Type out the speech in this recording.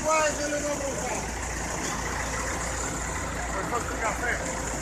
Uai, ele não vai. Foi só com café.